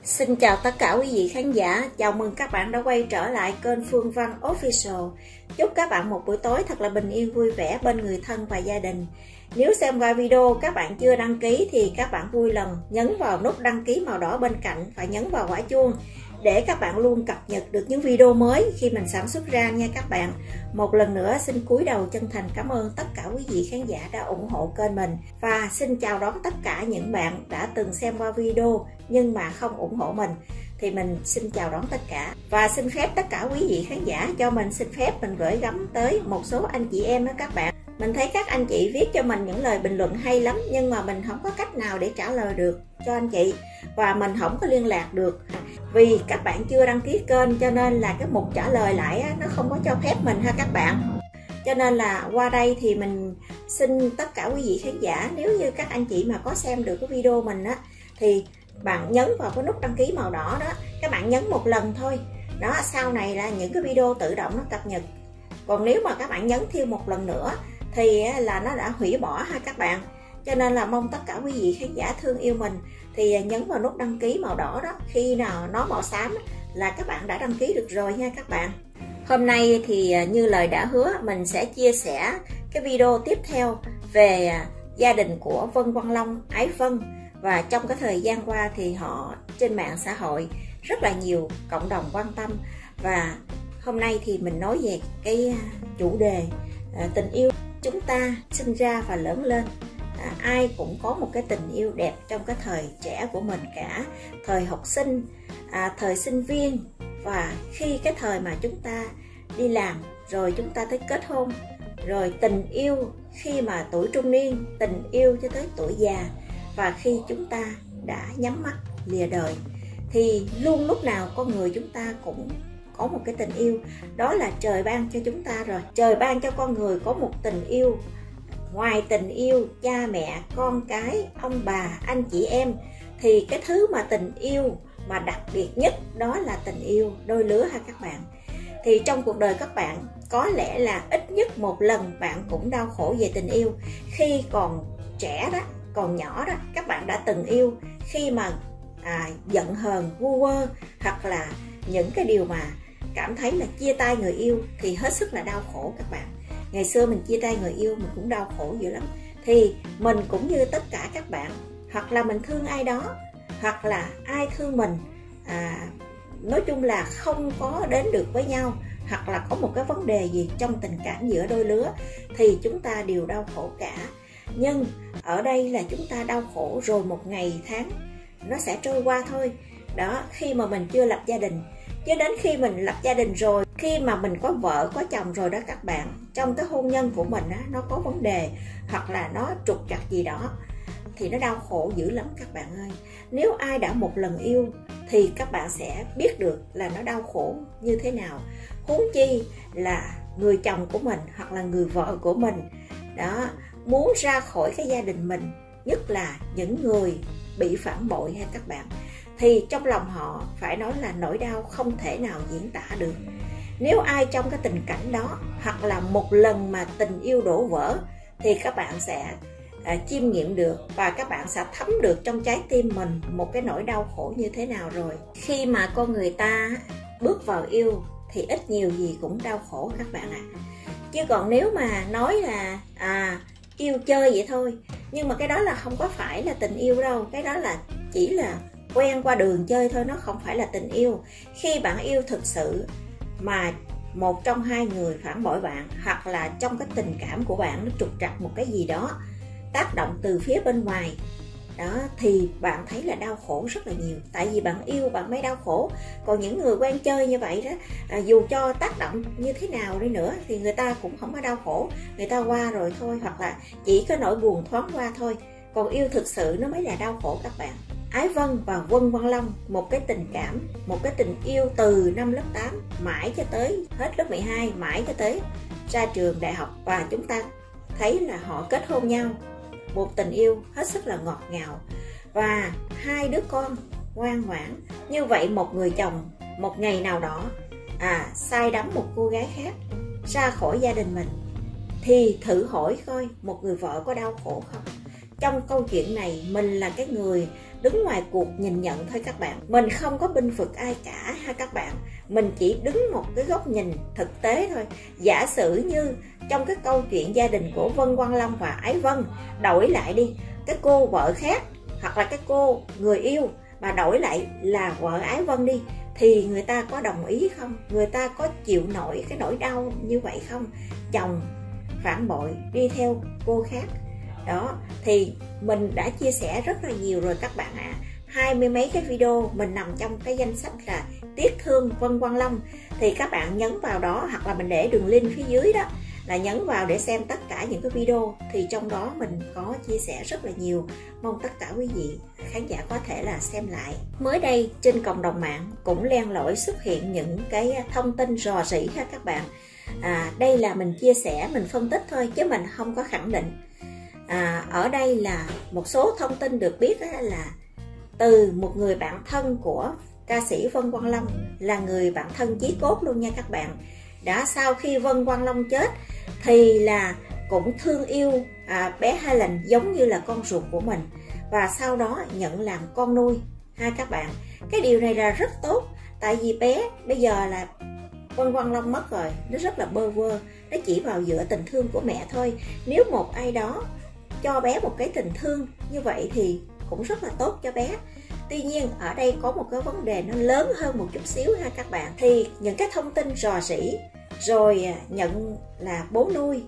Xin chào tất cả quý vị khán giả, chào mừng các bạn đã quay trở lại kênh Phương Văn Official. Chúc các bạn một buổi tối thật là bình yên vui vẻ bên người thân và gia đình. Nếu xem qua video các bạn chưa đăng ký thì các bạn vui lòng nhấn vào nút đăng ký màu đỏ bên cạnh và nhấn vào quả chuông để các bạn luôn cập nhật được những video mới khi mình sản xuất ra nha các bạn. Một lần nữa xin cúi đầu chân thành cảm ơn tất cả quý vị khán giả đã ủng hộ kênh mình, và xin chào đón tất cả những bạn đã từng xem qua video nhưng mà không ủng hộ mình, thì mình xin chào đón tất cả. Và xin phép tất cả quý vị khán giả cho mình xin phép mình gửi gắm tới một số anh chị em đó các bạn. Mình thấy các anh chị viết cho mình những lời bình luận hay lắm, nhưng mà mình không có cách nào để trả lời được cho anh chị, và mình không có liên lạc được vì các bạn chưa đăng ký kênh, cho nên là cái mục trả lời lại á, nó không có cho phép mình ha các bạn. Cho nên là qua đây thì mình xin tất cả quý vị khán giả, nếu như các anh chị mà có xem được cái video mình á, thì bạn nhấn vào cái nút đăng ký màu đỏ đó, các bạn nhấn một lần thôi đó, sau này là những cái video tự động nó cập nhật. Còn nếu mà các bạn nhấn thêm một lần nữa thì là nó đã hủy bỏ ha các bạn. Cho nên là mong tất cả quý vị khán giả thương yêu mình thì nhấn vào nút đăng ký màu đỏ đó, khi nào nó màu xám là các bạn đã đăng ký được rồi nha các bạn. Hôm nay thì như lời đã hứa, mình sẽ chia sẻ cái video tiếp theo về gia đình của Vân Quang Long, Ái Vân. Và trong cái thời gian qua thì họ trên mạng xã hội rất là nhiều cộng đồng quan tâm, và hôm nay thì mình nói về cái chủ đề tình yêu. Chúng ta sinh ra và lớn lên, ai cũng có một cái tình yêu đẹp trong cái thời trẻ của mình cả, thời học sinh, thời sinh viên, và khi cái thời mà chúng ta đi làm rồi chúng ta tới kết hôn, rồi tình yêu khi mà tuổi trung niên, tình yêu cho tới tuổi già, và khi chúng ta đã nhắm mắt lìa đời thì luôn lúc nào con người chúng ta cũng có một cái tình yêu, đó là trời ban cho chúng ta rồi. Trời ban cho con người có một tình yêu, ngoài tình yêu cha mẹ, con cái, ông bà, anh chị em, thì cái thứ mà tình yêu mà đặc biệt nhất đó là tình yêu đôi lứa ha các bạn. Thì trong cuộc đời các bạn có lẽ là ít nhất một lần bạn cũng đau khổ về tình yêu. Khi còn trẻ đó, còn nhỏ đó, các bạn đã từng yêu, khi mà giận hờn, vu vơ, hoặc là những cái điều mà cảm thấy là chia tay người yêu thì hết sức là đau khổ các bạn. Ngày xưa mình chia tay người yêu mình cũng đau khổ dữ lắm. Thì mình cũng như tất cả các bạn, hoặc là mình thương ai đó, hoặc là ai thương mình, nói chung là không có đến được với nhau, hoặc là có một cái vấn đề gì trong tình cảm giữa đôi lứa, thì chúng ta đều đau khổ cả. Nhưng ở đây là chúng ta đau khổ rồi một ngày tháng nó sẽ trôi qua thôi đó, khi mà mình chưa lập gia đình. Chứ đến khi mình lập gia đình rồi, khi mà mình có vợ có chồng rồi đó các bạn, trong cái hôn nhân của mình á, nó có vấn đề hoặc là nó trục trặc gì đó thì nó đau khổ dữ lắm các bạn ơi. Nếu ai đã một lần yêu thì các bạn sẽ biết được là nó đau khổ như thế nào, huống chi là người chồng của mình hoặc là người vợ của mình đó, muốn ra khỏi cái gia đình mình, nhất là những người bị phản bội ha các bạn, thì trong lòng họ phải nói là nỗi đau không thể nào diễn tả được. Nếu ai trong cái tình cảnh đó, hoặc là một lần mà tình yêu đổ vỡ, thì các bạn sẽ chiêm nghiệm được, và các bạn sẽ thấm được trong trái tim mình một cái nỗi đau khổ như thế nào rồi. Khi mà con người ta bước vào yêu thì ít nhiều gì cũng đau khổ các bạn ạ. Chứ còn nếu mà nói là yêu chơi vậy thôi, nhưng mà cái đó là không có phải là tình yêu đâu, cái đó là chỉ là quen qua đường chơi thôi, nó không phải là tình yêu. Khi bạn yêu thực sự mà một trong hai người phản bội bạn, hoặc là trong cái tình cảm của bạn nó trục trặc một cái gì đó tác động từ phía bên ngoài đó, thì bạn thấy là đau khổ rất là nhiều. Tại vì bạn yêu bạn mới đau khổ. Còn những người quen chơi như vậy đó, dù cho tác động như thế nào đi nữa thì người ta cũng không có đau khổ, người ta qua rồi thôi, hoặc là chỉ có nỗi buồn thoáng qua thôi. Còn yêu thực sự nó mới là đau khổ các bạn. Ái Vân và Vân Quang Long, một cái tình cảm, một cái tình yêu từ năm lớp 8 mãi cho tới hết lớp 12, mãi cho tới ra trường đại học, và chúng ta thấy là họ kết hôn nhau. Một tình yêu hết sức là ngọt ngào, và hai đứa con ngoan ngoãn. Như vậy một người chồng một ngày nào đó sai đắm một cô gái khác, ra khỏi gia đình mình, thì thử hỏi coi một người vợ có đau khổ không? Trong câu chuyện này mình là cái người đứng ngoài cuộc nhìn nhận thôi các bạn. Mình không có binh vực ai cả ha các bạn. Mình chỉ đứng một cái góc nhìn thực tế thôi. Giả sử như trong cái câu chuyện gia đình của Vân Quang Long và Ái Vân, đổi lại đi, cái cô vợ khác hoặc là cái cô người yêu mà đổi lại là vợ Ái Vân đi, thì người ta có đồng ý không? Người ta có chịu nổi cái nỗi đau như vậy không? Chồng phản bội đi theo cô khác. Đó, thì mình đã chia sẻ rất là nhiều rồi các bạn ạ. 20 mấy cái video mình nằm trong cái danh sách là tiếc thương Vân Quang Long, thì các bạn nhấn vào đó, hoặc là mình để đường link phía dưới đó, là nhấn vào để xem tất cả những cái video. Thì trong đó mình có chia sẻ rất là nhiều, mong tất cả quý vị khán giả có thể là xem lại. Mới đây trên cộng đồng mạng cũng len lỏi xuất hiện những cái thông tin rò rỉ ha các bạn. Đây là mình chia sẻ, mình phân tích thôi chứ mình không có khẳng định. Ở đây là một số thông tin được biết là từ một người bạn thân của ca sĩ Vân Quang Long, là người bạn thân chí cốt luôn nha các bạn. Đã sau khi Vân Quang Long chết thì là cũng thương yêu bé Helen giống như là con ruột của mình, và sau đó nhận làm con nuôi ha các bạn. Cái điều này là rất tốt, tại vì bé bây giờ là Vân Quang Long mất rồi, nó rất là bơ vơ, nó chỉ vào dựa tình thương của mẹ thôi. Nếu một ai đó cho bé một cái tình thương như vậy thì cũng rất là tốt cho bé. Tuy nhiên ở đây có một cái vấn đề nó lớn hơn một chút xíu ha các bạn. Thì những cái thông tin rò rỉ rồi nhận là bố nuôi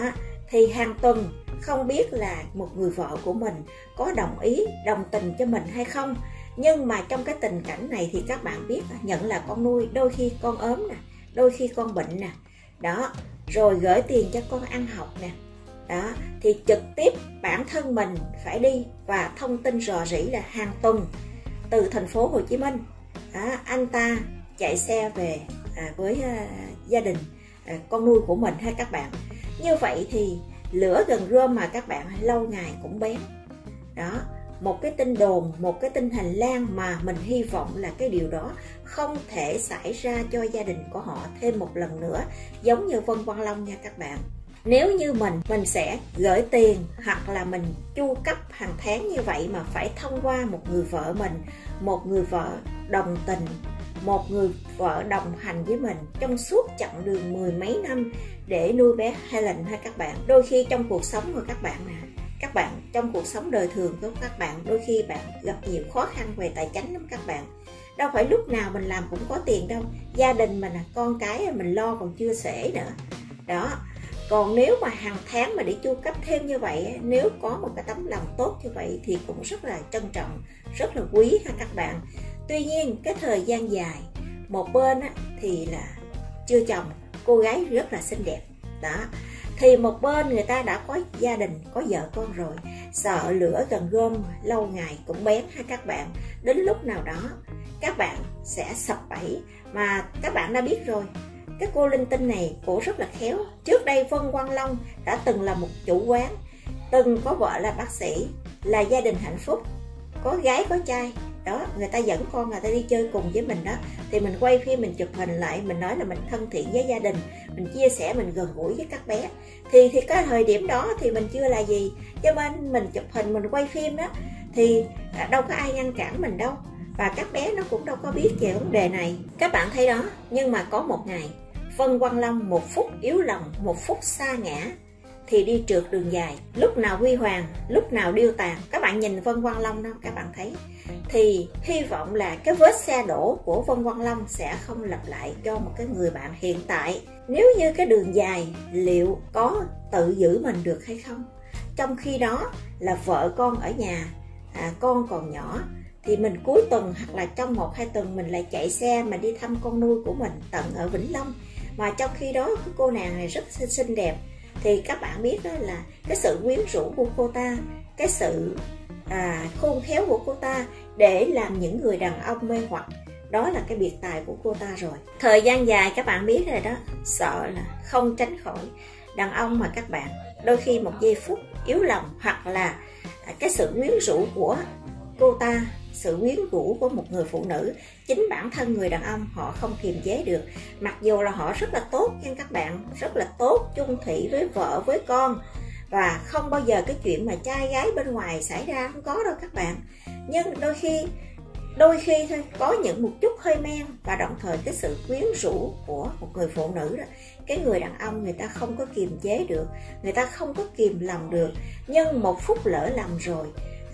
thì hàng tuần không biết là một người vợ của mình có đồng ý, đồng tình cho mình hay không. Nhưng mà trong cái tình cảnh này thì các bạn biết nhận là con nuôi, đôi khi con ốm nè, đôi khi con bệnh nè, đó, rồi gửi tiền cho con ăn học nè, đó, thì trực tiếp bản thân mình phải đi. Và thông tin rò rỉ là hàng tuần từ thành phố Hồ Chí Minh anh ta chạy xe về với gia đình con nuôi của mình ha các bạn. Như vậy thì lửa gần rơm mà các bạn lâu ngày cũng bén. Đó, một cái tin đồn, một cái tin hành lang mà mình hy vọng là cái điều đó không thể xảy ra cho gia đình của họ thêm một lần nữa, giống như Vân Quang Long nha các bạn. Nếu như mình sẽ gửi tiền hoặc là mình chu cấp hàng tháng như vậy mà phải thông qua một người vợ mình, một người vợ đồng tình, một người vợ đồng hành với mình trong suốt chặng đường mười mấy năm để nuôi bé Helen ha các bạn. Đôi khi trong cuộc sống của các bạn nè, các bạn trong cuộc sống đời thường của các bạn, đôi khi bạn gặp nhiều khó khăn về tài chính lắm các bạn. Đâu phải lúc nào mình làm cũng có tiền đâu. Gia đình mình con cái mình lo còn chưa xuể nữa. Đó. Còn nếu mà hàng tháng mà để chu cấp thêm như vậy, nếu có một cái tấm lòng tốt như vậy thì cũng rất là trân trọng, rất là quý ha các bạn. Tuy nhiên cái thời gian dài, một bên thì là chưa chồng, cô gái rất là xinh đẹp, đó, thì một bên người ta đã có gia đình, có vợ con rồi, sợ lửa gần rơm lâu ngày cũng bén ha các bạn. Đến lúc nào đó các bạn sẽ sập bẫy. Mà các bạn đã biết rồi, cái cô linh tinh này cổ rất là khéo. Trước đây Vân Quang Long đã từng là một chủ quán, từng có vợ là bác sĩ, là gia đình hạnh phúc, có gái có trai. Đó, người ta dẫn con người ta đi chơi cùng với mình đó, thì mình quay phim, mình chụp hình lại, mình nói là mình thân thiện với gia đình, mình chia sẻ, mình gần gũi với các bé. Thì cái thời điểm đó thì mình chưa là gì, cho nên mình chụp hình, mình quay phim đó, thì đâu có ai ngăn cản mình đâu. Và các bé nó cũng đâu có biết về vấn đề này. Các bạn thấy đó, nhưng mà có một ngày Vân Quang Long một phút yếu lòng, một phút sa ngã thì đi trượt đường dài, lúc nào huy hoàng, lúc nào điêu tàn. Các bạn nhìn Vân Quang Long đó, các bạn thấy. Thì hy vọng là cái vết xe đổ của Vân Quang Long sẽ không lặp lại cho một cái người bạn hiện tại. Nếu như cái đường dài liệu có tự giữ mình được hay không? Trong khi đó là vợ con ở nhà, con còn nhỏ, thì mình cuối tuần hoặc là trong 1-2 tuần mình lại chạy xe mà đi thăm con nuôi của mình tận ở Vĩnh Long. Mà trong khi đó cái cô nàng này rất xinh đẹp. Thì các bạn biết đó là cái sự quyến rũ của cô ta, cái sự khôn khéo của cô ta để làm những người đàn ông mê hoặc. Đó là cái biệt tài của cô ta rồi. Thời gian dài các bạn biết rồi đó, sợ là không tránh khỏi. Đàn ông mà các bạn, đôi khi một giây phút yếu lòng, hoặc là cái sự quyến rũ của cô ta, sự quyến rũ của một người phụ nữ, chính bản thân người đàn ông họ không kiềm chế được. Mặc dù là họ rất là tốt nha các bạn, rất là tốt, chung thủy với vợ với con, Và không bao giờ cái chuyện mà trai gái bên ngoài xảy ra, không có đâu các bạn. Nhưng đôi khi thôi, có những một chút hơi men và đồng thời cái sự quyến rũ của một người phụ nữ đó, cái người đàn ông người ta không có kiềm chế được, người ta không có kìm lòng được. Nhưng một phút lỡ lầm rồi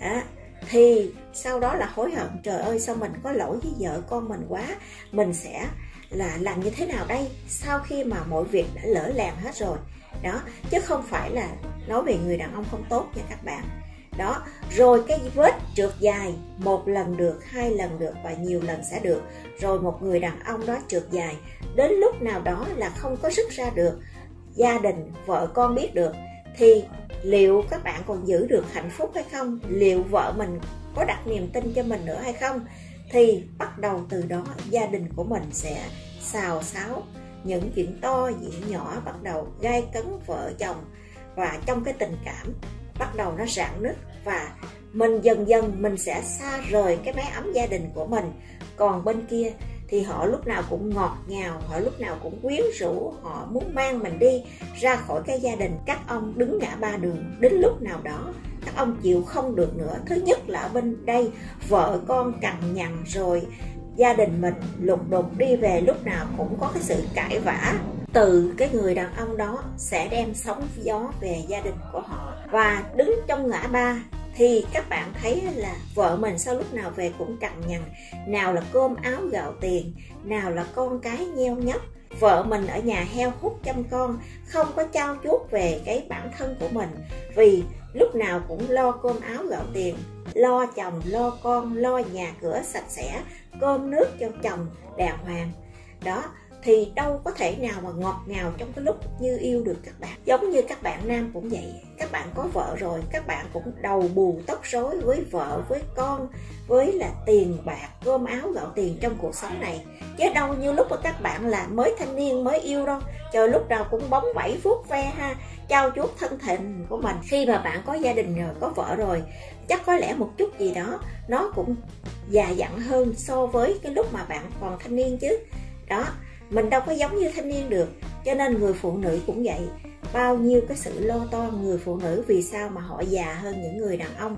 thì sau đó là hối hận, trời ơi sao mình có lỗi với vợ con mình quá, mình sẽ là làm như thế nào đây sau khi mà mọi việc đã lỡ làng hết rồi đó. Chứ không phải là nói về người đàn ông không tốt nha các bạn đó. Rồi cái vết trượt dài, một lần được, 2 lần được và nhiều lần sẽ được. Rồi một người đàn ông đó trượt dài đến lúc nào đó là không có rứt ra được, gia đình vợ con biết được, thì liệu các bạn còn giữ được hạnh phúc hay không? Liệu vợ mình có đặt niềm tin cho mình nữa hay không? Thì bắt đầu từ đó gia đình của mình sẽ xào xáo, những chuyện to chuyện nhỏ bắt đầu gai cấn vợ chồng, và trong cái tình cảm bắt đầu nó rạn nứt, và mình dần dần mình sẽ xa rời cái mái ấm gia đình của mình. Còn bên kia thì họ lúc nào cũng ngọt ngào, họ lúc nào cũng quyến rũ, họ muốn mang mình đi ra khỏi cái gia đình. Các ông đứng ngã ba đường, đến lúc nào đó các ông chịu không được nữa. Thứ nhất là ở bên đây vợ con cằn nhằn rồi, gia đình mình lục đục đi về lúc nào cũng có cái sự cãi vã. Từ cái người đàn ông đó sẽ đem sóng gió về gia đình của họ. Và đứng trong ngã ba thì các bạn thấy là vợ mình sau lúc nào về cũng cằn nhằn, nào là cơm áo gạo tiền, nào là con cái nheo nhóc. Vợ mình ở nhà heo hút chăm con, không có trau chuốt về cái bản thân của mình, vì lúc nào cũng lo cơm áo gạo tiền, lo chồng, lo con, lo nhà cửa sạch sẽ, cơm nước cho chồng đàng hoàng đó. Thì đâu có thể nào mà ngọt ngào trong cái lúc như yêu được các bạn. Giống như các bạn nam cũng vậy, các bạn có vợ rồi, các bạn cũng đầu bù tóc rối với vợ, với con, với là tiền bạc, cơm áo gạo tiền trong cuộc sống này. Chứ đâu như lúc mà các bạn là mới thanh niên, mới yêu đâu, trời lúc nào cũng bóng bẩy vuốt ve ha, trau chuốt thân thịnh của mình. Khi mà bạn có gia đình rồi, có vợ rồi, chắc có lẽ một chút gì đó nó cũng già dặn hơn so với cái lúc mà bạn còn thanh niên chứ đó. Mình đâu có giống như thanh niên được. Cho nên người phụ nữ cũng vậy, bao nhiêu cái sự lo toan. Người phụ nữ vì sao mà họ già hơn những người đàn ông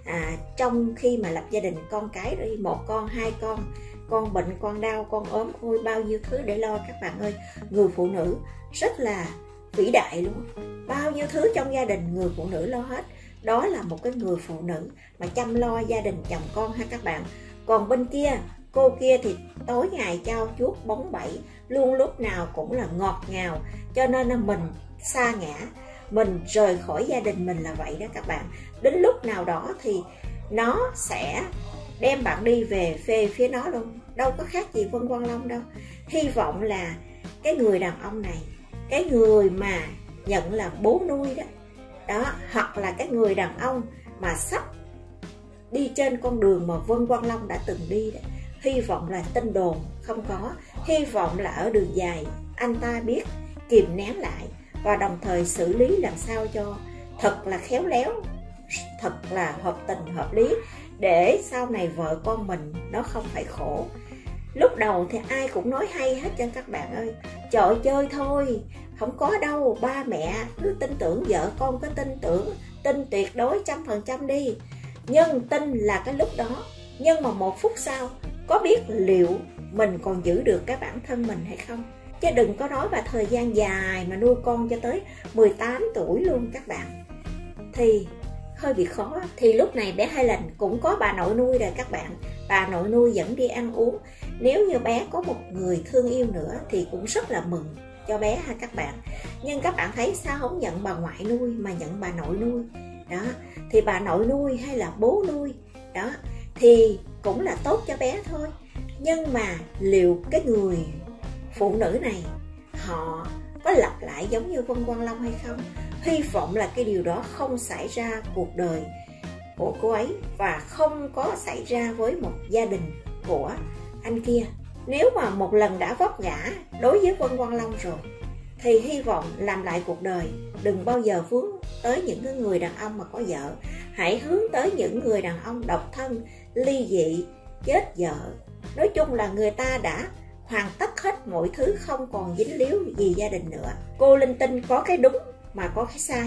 trong khi mà lập gia đình, con cái đi, 1 con 2 con bệnh, con đau, con ốm, ôi bao nhiêu thứ để lo các bạn ơi. Người phụ nữ rất là vĩ đại luôn, bao nhiêu thứ trong gia đình người phụ nữ lo hết. Đó là một cái người phụ nữ mà chăm lo gia đình chồng con ha các bạn. Còn bên kia, cô kia thì tối ngày trau chuốt bóng bẩy, luôn lúc nào cũng là ngọt ngào. Cho nên là mình sa ngã, mình rời khỏi gia đình mình là vậy đó các bạn. Đến lúc nào đó thì nó sẽ đem bạn đi về phía nó luôn, đâu có khác gì Vân Quang Long đâu. Hy vọng là cái người đàn ông này, cái người mà nhận là bố nuôi đó, hoặc là cái người đàn ông mà sắp đi trên con đường mà Vân Quang Long đã từng đi đó, hy vọng là tin đồn không có, hy vọng là ở đường dài anh ta biết kìm nén lại và đồng thời xử lý làm sao cho thật là khéo léo, thật là hợp tình hợp lý, để sau này vợ con mình nó không phải khổ. Lúc đầu thì ai cũng nói hay hết cho các bạn ơi, chợ chơi thôi, không có đâu, ba mẹ cứ tin tưởng, vợ con cứ tin tuyệt đối 100% đi. Nhưng tin là cái lúc đó, nhưng mà 1 phút sau có biết liệu mình còn giữ được cái bản thân mình hay không. Chứ đừng có nói vào thời gian dài mà nuôi con cho tới 18 tuổi luôn các bạn, thì hơi bị khó. Thì lúc này bé Helen cũng có bà nội nuôi rồi các bạn. Bà nội nuôi dẫn đi ăn uống. Nếu như bé có một người thương yêu nữa thì cũng rất là mừng cho bé ha các bạn. Nhưng các bạn thấy sao không nhận bà ngoại nuôi mà nhận bà nội nuôi đó. Thì bà nội nuôi hay là bố nuôi đó thì cũng là tốt cho bé thôi. Nhưng mà liệu cái người phụ nữ này họ có lặp lại giống như Vân Quang Long hay không? Hy vọng là cái điều đó không xảy ra cuộc đời của cô ấy và không có xảy ra với một gia đình của anh kia. Nếu mà một lần đã vấp ngã đối với Vân Quang Long rồi thì hy vọng làm lại cuộc đời đừng bao giờ vướng tới những người đàn ông mà có vợ. Hãy hướng tới những người đàn ông độc thân, ly dị, chết vợ. Nói chung là người ta đã hoàn tất hết mọi thứ, không còn dính líu gì gia đình nữa. Cô linh tinh có cái đúng mà có cái sai,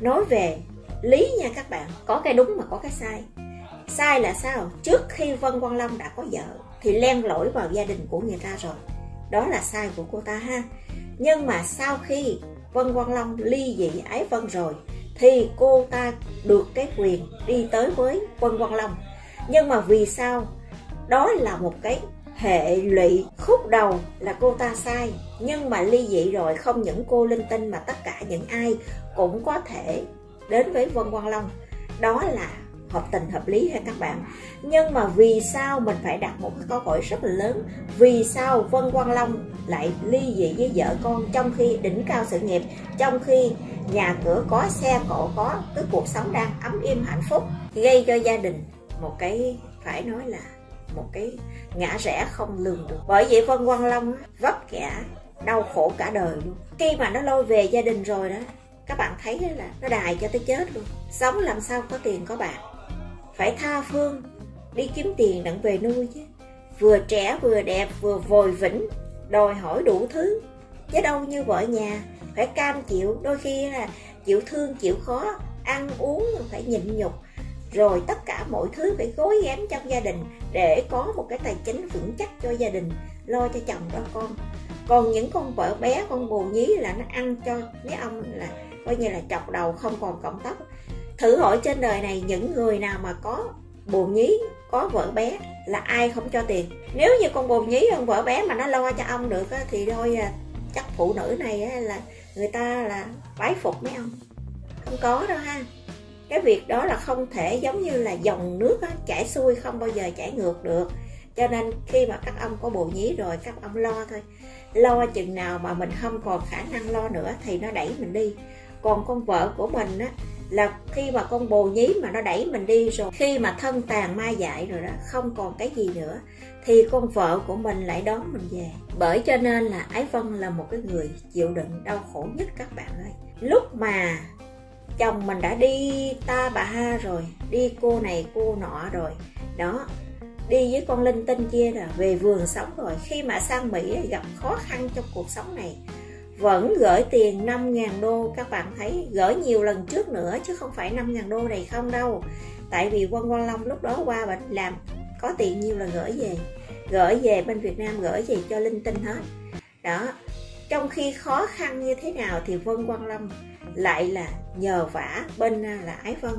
nói về lý nha các bạn, có cái đúng mà có cái sai. Sai là sao? Trước khi Vân Quang Long đã có vợ thì len lỏi vào gia đình của người ta rồi, đó là sai của cô ta ha. Nhưng mà sau khi Vân Quang Long ly dị Ái Vân rồi thì cô ta được cái quyền đi tới với Vân Quang Long. Nhưng mà vì sao? Đó là một cái hệ lụy. Khúc đầu là cô ta sai, nhưng mà ly dị rồi không những cô Linh Tinh mà tất cả những ai cũng có thể đến với Vân Quang Long. Đó là hợp tình hợp lý ha các bạn. Nhưng mà vì sao mình phải đặt một cái câu hỏi rất là lớn, vì sao Vân Quang Long lại ly dị với vợ con trong khi đỉnh cao sự nghiệp, trong khi nhà cửa có, xe cộ có, cái cuộc sống đang ấm êm hạnh phúc, gây cho gia đình một cái, phải nói là một cái ngã rẽ không lường được. Bởi vậy Vân Quang Long vấp ngã đau khổ cả đời luôn. Khi mà nó lôi về gia đình rồi đó, các bạn thấy là nó đài cho tới chết luôn. Sống làm sao có tiền có bạc, phải tha phương đi kiếm tiền đặng về nuôi chứ. Vừa trẻ vừa đẹp vừa vòi vĩnh, đòi hỏi đủ thứ, chứ đâu như vợ nhà phải cam chịu, đôi khi là chịu thương chịu khó, ăn uống phải nhịn nhục, rồi tất cả mọi thứ phải gối ghém trong gia đình để có một cái tài chính vững chắc cho gia đình, lo cho chồng cho con. Còn những con vợ bé, con bồ nhí là nó ăn cho mấy ông là coi như là chọc đầu không còn cọng tóc. Thử hỏi trên đời này những người nào mà có bồ nhí, có vợ bé là ai không cho tiền? Nếu như con bồ nhí, con vợ bé mà nó lo cho ông được thì thôi chắc phụ nữ này là người ta là bái phục mấy ông. Không có đâu ha. Cái việc đó là không thể, giống như là dòng nước chảy xuôi không bao giờ chảy ngược được. Cho nên khi mà các ông có bồ nhí rồi, các ông lo thôi. Lo chừng nào mà mình không còn khả năng lo nữa thì nó đẩy mình đi. Còn con vợ của mình là khi mà con bồ nhí mà nó đẩy mình đi rồi, khi mà thân tàn ma dại rồi đó, không còn cái gì nữa, thì con vợ của mình lại đón mình về. Bởi cho nên là Ái Vân là một cái người chịu đựng đau khổ nhất các bạn ơi. Lúc mà chồng mình đã đi ta bà ha rồi, đi cô này cô nọ rồi đó, đi với con Linh Tinh kia rồi, về vườn sống rồi, khi mà sang Mỹ gặp khó khăn trong cuộc sống này, vẫn gửi tiền 5.000 đô. Các bạn thấy gửi nhiều lần trước nữa chứ không phải 5.000 đô này không đâu. Tại vì Vân Quang Long lúc đó qua bệnh làm có tiền nhiều là gửi về bên Việt Nam, gửi về cho Linh Tinh hết đó. Trong khi khó khăn như thế nào thì Vân Quang Long lại là nhờ vả bên là Ái Vân.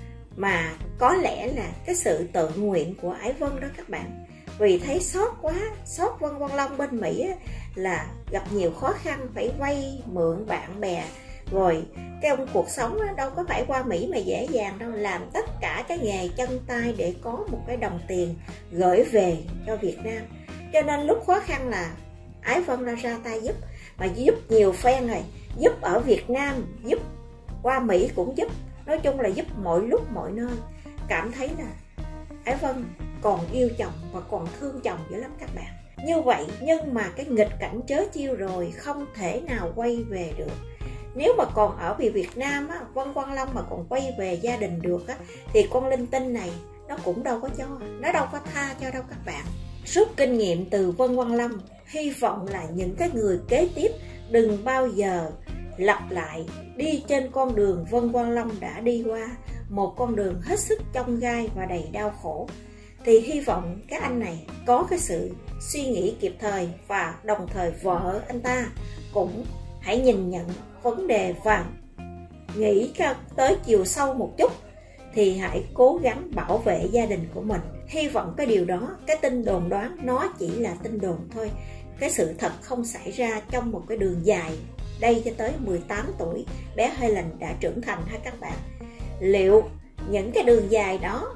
Mà có lẽ là cái sự tự nguyện của Ái Vân đó các bạn. Vì thấy xót quá, xót Vân Quang Long bên Mỹ là gặp nhiều khó khăn, phải vay mượn bạn bè. Rồi cái ông cuộc sống đâu có phải qua Mỹ mà dễ dàng đâu, làm tất cả cái nghề chân tay để có một cái đồng tiền gửi về cho Việt Nam. Cho nên lúc khó khăn là Ái Vân ra tay giúp, mà giúp nhiều phen rồi, giúp ở Việt Nam, giúp qua Mỹ cũng giúp, nói chung là giúp mọi lúc mọi nơi. Cảm thấy là Ái Vân còn yêu chồng và còn thương chồng dữ lắm các bạn. Như vậy nhưng mà cái nghịch cảnh trớ chiêu rồi, không thể nào quay về được. Nếu mà còn ở Việt Nam Vân Quang Long mà còn quay về gia đình được thì con Linh Tinh này nó cũng đâu có cho, nó đâu có tha cho đâu các bạn. Rút kinh nghiệm từ Vân Quang Long, hy vọng là những cái người kế tiếp đừng bao giờ lặp lại đi trên con đường Vân Quang Long đã đi qua, một con đường hết sức chông gai và đầy đau khổ. Thì hy vọng các anh này có cái sự suy nghĩ kịp thời, và đồng thời vợ anh ta cũng hãy nhìn nhận vấn đề và nghĩ tới chiều sâu một chút, thì hãy cố gắng bảo vệ gia đình của mình. Hy vọng cái điều đó, cái tin đồn đoán nó chỉ là tin đồn thôi, cái sự thật không xảy ra trong một cái đường dài. Đây cho tới 18 tuổi bé Helen đã trưởng thành ha các bạn. Liệu những cái đường dài đó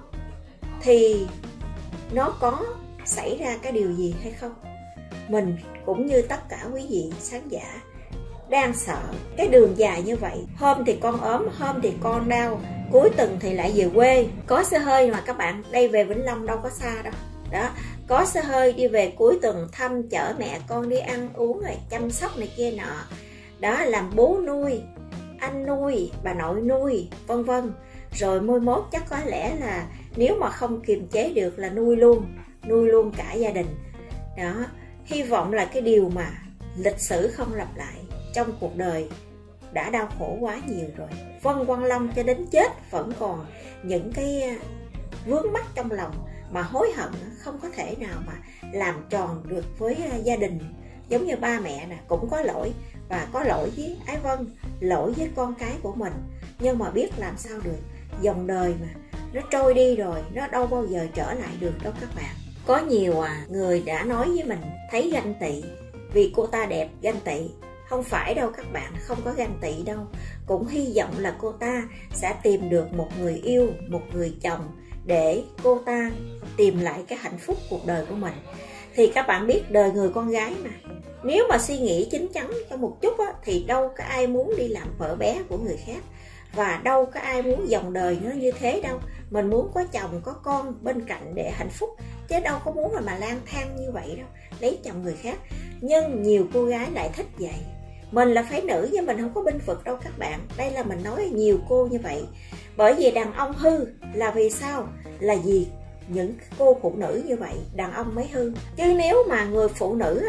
thì nó có xảy ra cái điều gì hay không? Mình cũng như tất cả quý vị khán giả đang sợ cái đường dài như vậy. Hôm thì con ốm, hôm thì con đau, cuối tuần thì lại về quê. Có xe hơi mà các bạn, đây về Vĩnh Long đâu có xa đâu đó. Có xe hơi đi về cuối tuần thăm chở mẹ con đi ăn uống rồi chăm sóc này kia nọ đó, làm bố nuôi, anh nuôi, bà nội nuôi, vân vân. Rồi môi mốt chắc có lẽ là nếu mà không kiềm chế được là nuôi luôn cả gia đình đó. Hy vọng là cái điều mà lịch sử không lặp lại trong cuộc đời đã đau khổ quá nhiều rồi. Vân Quang Long cho đến chết vẫn còn những cái vướng mắc trong lòng mà hối hận không có thể nào mà làm tròn được với gia đình. Giống như ba mẹ nè, cũng có lỗi, và có lỗi với Ái Vân, lỗi với con cái của mình, nhưng mà biết làm sao được. Dòng đời mà nó trôi đi rồi, nó đâu bao giờ trở lại được đâu các bạn. Có nhiều người đã nói với mình thấy ganh tị vì cô ta đẹp, ganh tị. Không phải đâu các bạn, không có ganh tị đâu. Cũng hy vọng là cô ta sẽ tìm được một người yêu, một người chồng để cô ta tìm lại cái hạnh phúc cuộc đời của mình. Thì các bạn biết đời người con gái mà, nếu mà suy nghĩ chín chắn cho một chút thì đâu có ai muốn đi làm vợ bé của người khác, và đâu có ai muốn dòng đời nó như thế đâu. Mình muốn có chồng có con bên cạnh để hạnh phúc, chứ đâu có muốn mà lang thang như vậy đâu, lấy chồng người khác. Nhưng nhiều cô gái lại thích vậy. Mình là phái nữ nhưng mình không có binh vực đâu các bạn. Đây là mình nói nhiều cô như vậy. Bởi vì đàn ông hư là vì sao? Là vì những cô phụ nữ như vậy đàn ông mới hư. Chứ nếu mà người phụ nữ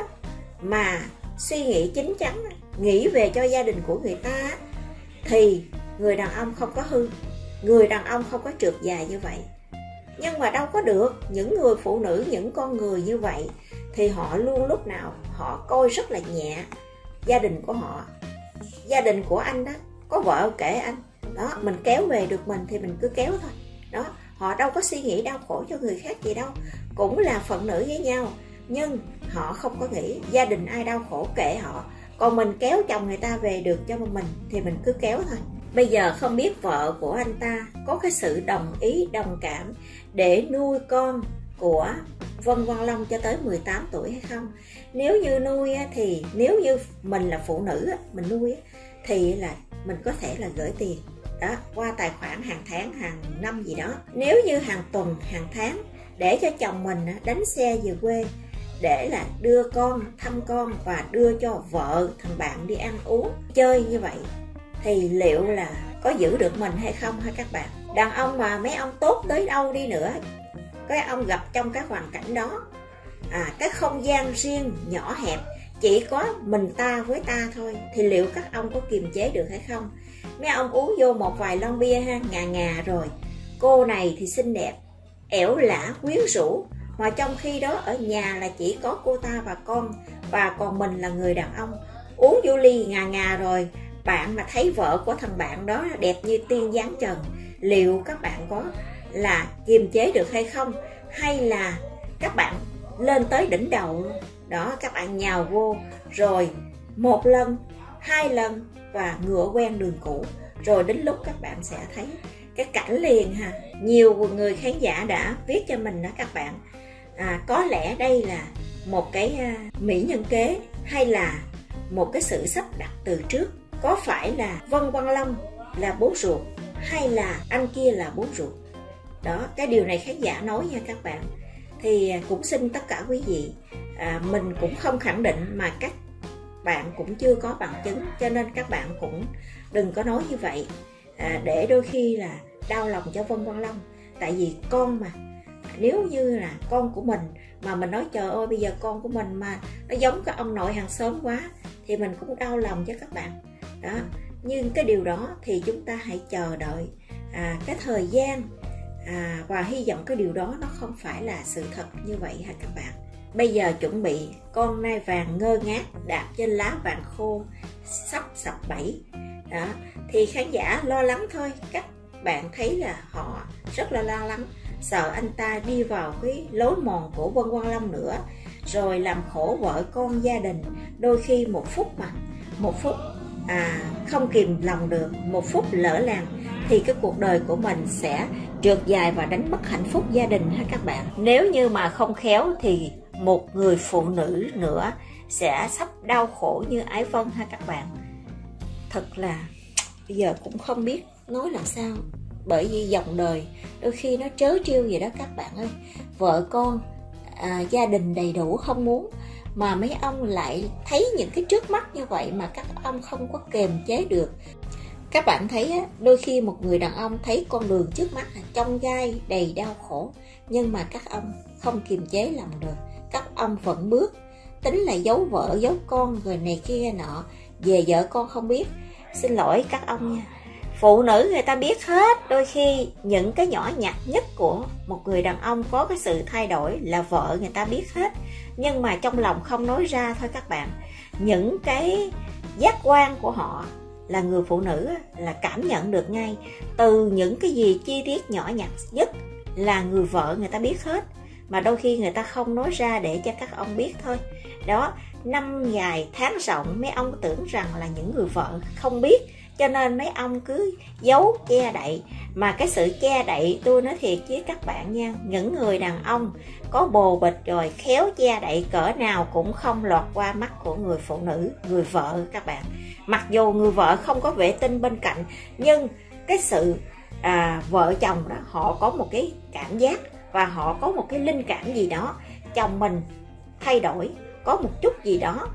mà suy nghĩ chín chắn, nghĩ về cho gia đình của người ta, thì người đàn ông không có hư, người đàn ông không có trượt dài như vậy. Nhưng mà đâu có được. Những người phụ nữ, những con người như vậy thì họ luôn lúc nào họ coi rất là nhẹ gia đình của họ. Gia đình của anh đó, có vợ kệ anh đó, mình kéo về được mình thì mình cứ kéo thôi đó. Họ đâu có suy nghĩ đau khổ cho người khác gì đâu. Cũng là phận nữ với nhau, nhưng họ không có nghĩ gia đình ai đau khổ kệ họ. Còn mình kéo chồng người ta về được cho mình thì mình cứ kéo thôi. Bây giờ không biết vợ của anh ta có cái sự đồng ý, đồng cảm để nuôi con của Vân Quang Long cho tới 18 tuổi hay không. Nếu như nuôi thì, nếu như mình là phụ nữ mình nuôi thì là mình có thể là gửi tiền đó qua tài khoản hàng tháng, hàng năm gì đó. Nếu như hàng tuần, hàng tháng, để cho chồng mình đánh xe về quê để là đưa con, thăm con và đưa cho vợ, thằng bạn đi ăn uống, chơi như vậy, thì liệu là có giữ được mình hay không hả các bạn? Đàn ông mà mấy ông tốt tới đâu đi nữa, các ông gặp trong cái hoàn cảnh đó, cái không gian riêng nhỏ hẹp, chỉ có mình ta với ta thôi, thì liệu các ông có kiềm chế được hay không? Mấy ông uống vô một vài lon bia ha, ngà rồi, cô này thì xinh đẹp, ẻo lả, quyến rũ, mà trong khi đó ở nhà là chỉ có cô ta và con, và còn mình là người đàn ông. Uống vô ly ngà rồi, bạn mà thấy vợ của thằng bạn đó đẹp như tiên dáng trần, liệu các bạn có là kiềm chế được hay không? Hay là các bạn lên tới đỉnh đầu luôn đó, các bạn nhào vô rồi một lần, hai lần và ngựa quen đường cũ, rồi đến lúc các bạn sẽ thấy cái cảnh liền ha. Nhiều người khán giả đã viết cho mình đó các bạn, có lẽ đây là một cái mỹ nhân kế, hay là một cái sự sắp đặt từ trước. Có phải là Vân Quang Long là bố ruột, hay là anh kia là bố ruột đó? Cái điều này khán giả nói nha các bạn. Thì cũng xin tất cả quý vị, mình cũng không khẳng định, mà các bạn cũng chưa có bằng chứng, cho nên các bạn cũng đừng có nói như vậy, để đôi khi là đau lòng cho Vân Quang Long. Tại vì con mà, nếu như là con của mình mà mình nói trời ơi bây giờ con của mình mà nó giống cái ông nội hàng xóm quá, thì mình cũng đau lòng cho các bạn đó. Nhưng cái điều đó thì chúng ta hãy chờ đợi cái thời gian, và hy vọng cái điều đó nó không phải là sự thật như vậy ha các bạn. Bây giờ chuẩn bị con nai vàng ngơ ngác đạp trên lá vàng khô sắp sập bẫy đó, thì khán giả lo lắng thôi. Các bạn thấy là họ rất là lo lắng, sợ anh ta đi vào cái lối mòn của Vân Quang Long nữa, rồi làm khổ vợ con gia đình. Đôi khi một phút không kìm lòng được, một phút lỡ làng thì cái cuộc đời của mình sẽ trượt dài và đánh mất hạnh phúc gia đình ha các bạn. Nếu như mà không khéo thì một người phụ nữ nữa sẽ sắp đau khổ như Ái Vân ha các bạn. Thật là bây giờ cũng không biết nói làm sao, bởi vì dòng đời đôi khi nó trớ trêu vậy đó các bạn ơi. Vợ con, gia đình đầy đủ không muốn, mà mấy ông lại thấy những cái trước mắt như vậy mà các ông không có kềm chế được. Các bạn thấy á, đôi khi một người đàn ông thấy con đường trước mắt là trong gai đầy đau khổ, nhưng mà các ông không kiềm chế lòng được, các ông vẫn bước, tính là giấu vợ giấu con rồi này kia nọ, về vợ con không biết. xin lỗi các ông nha, phụ nữ người ta biết hết. Đôi khi những cái nhỏ nhặt nhất của một người đàn ông có cái sự thay đổi là vợ người ta biết hết, nhưng mà trong lòng không nói ra thôi các bạn. Những cái giác quan của họ là người phụ nữ là cảm nhận được ngay, từ những cái gì chi tiết nhỏ nhặt nhất là người vợ người ta biết hết, mà đôi khi người ta không nói ra để cho các ông biết thôi. Đó, năm dài tháng rộng mấy ông tưởng rằng là những người vợ không biết, cho nên mấy ông cứ giấu che đậy. Mà cái sự che đậy, tôi nói thiệt với các bạn nha, những người đàn ông có bồ bịch rồi khéo che đậy cỡ nào cũng không lọt qua mắt của người phụ nữ, người vợ các bạn. Mặc dù người vợ không có vệ tinh bên cạnh, nhưng cái sự vợ chồng đó, họ có một cái cảm giác và họ có một cái linh cảm gì đó, chồng mình thay đổi, có một chút gì đó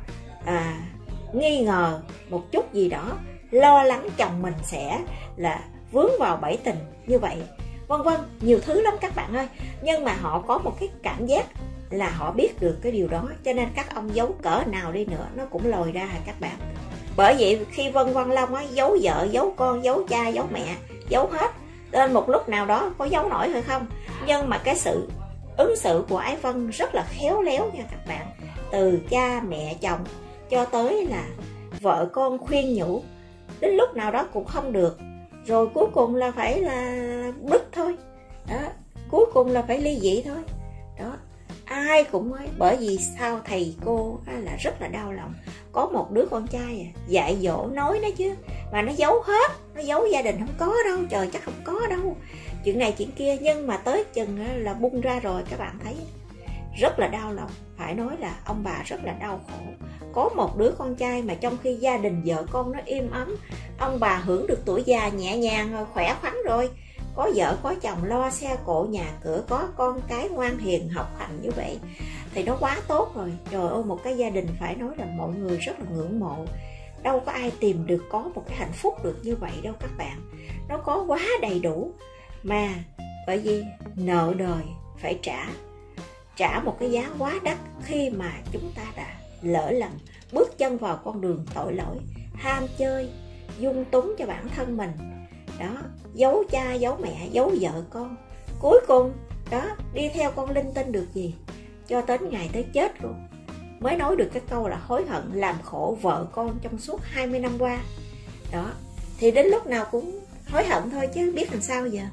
nghi ngờ, một chút gì đó lo lắng chồng mình sẽ là vướng vào bẫy tình như vậy, vân vân, nhiều thứ lắm các bạn ơi. Nhưng mà họ có một cái cảm giác là họ biết được cái điều đó, cho nên các ông giấu cỡ nào đi nữa nó cũng lòi ra hả các bạn. Bởi vậy khi Vân Quang Long á, giấu vợ, giấu con, giấu cha, giấu mẹ, giấu hết, đến một lúc nào đó có giấu nổi hay không. Nhưng mà cái sự ứng xử của Ái Vân rất là khéo léo nha các bạn, từ cha mẹ chồng cho tới là vợ con khuyên nhủ, đến lúc nào đó cũng không được, rồi cuối cùng là phải là bứt thôi đó, cuối cùng là phải ly dị thôi đó. Ai cũng nói, bởi vì sao thầy cô là rất là đau lòng, có một đứa con trai dạy dỗ nói nó chứ, mà nó giấu hết, nó giấu gia đình không có đâu, trời chắc không có đâu, chuyện này chuyện kia. Nhưng mà tới chừng là bung ra rồi, các bạn thấy rất là đau lòng. Phải nói là ông bà rất là đau khổ, có một đứa con trai mà trong khi gia đình vợ con nó im ấm, ông bà hưởng được tuổi già nhẹ nhàng khỏe khoắn rồi, có vợ có chồng lo xe cộ nhà cửa, có con cái ngoan hiền học hành như vậy thì nó quá tốt rồi. Trời ơi, một cái gia đình phải nói là mọi người rất là ngưỡng mộ. Đâu có ai tìm được có một cái hạnh phúc được như vậy đâu các bạn. Nó có quá đầy đủ, mà bởi vì nợ đời phải trả một cái giá quá đắt khi mà chúng ta đã lỡ lần bước chân vào con đường tội lỗi, ham chơi, dung túng cho bản thân mình đó, giấu cha, giấu mẹ, giấu vợ con, cuối cùng đó đi theo con linh tinh được gì, cho đến ngày tới chết luôn mới nói được cái câu là hối hận làm khổ vợ con trong suốt 20 năm qua đó. Thì đến lúc nào cũng hối hận thôi chứ biết làm sao giờ.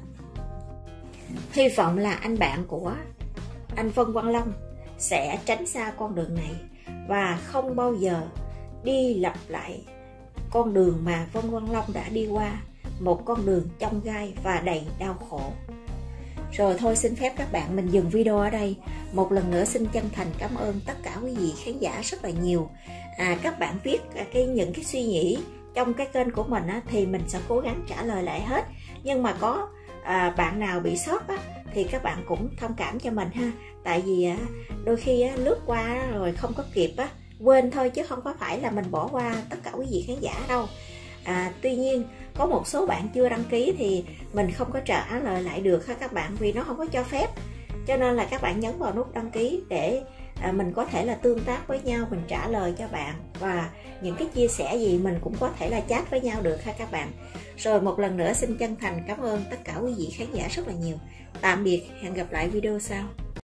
Hy vọng là anh bạn của anh Vân Quang Long sẽ tránh xa con đường này và không bao giờ đi lặp lại con đường mà Vân Quang Long đã đi qua, một con đường chông gai và đầy đau khổ. Rồi thôi, xin phép các bạn mình dừng video ở đây. Một lần nữa xin chân thành cảm ơn tất cả quý vị khán giả rất là nhiều. Các bạn viết những cái suy nghĩ trong cái kênh của mình thì mình sẽ cố gắng trả lời lại hết. Nhưng mà có bạn nào bị sót thì các bạn cũng thông cảm cho mình ha. Tại vì đôi khi lướt qua rồi không có kịp quên thôi, chứ không có phải là mình bỏ qua tất cả quý vị khán giả đâu. Tuy nhiên có một số bạn chưa đăng ký thì mình không có trả lời lại được ha các bạn, vì nó không có cho phép. Cho nên là các bạn nhấn vào nút đăng ký để mình có thể là tương tác với nhau, mình trả lời cho bạn, và những cái chia sẻ gì mình cũng có thể là chat với nhau được ha các bạn. Rồi một lần nữa xin chân thành cảm ơn tất cả quý vị khán giả rất là nhiều. Tạm biệt, hẹn gặp lại video sau.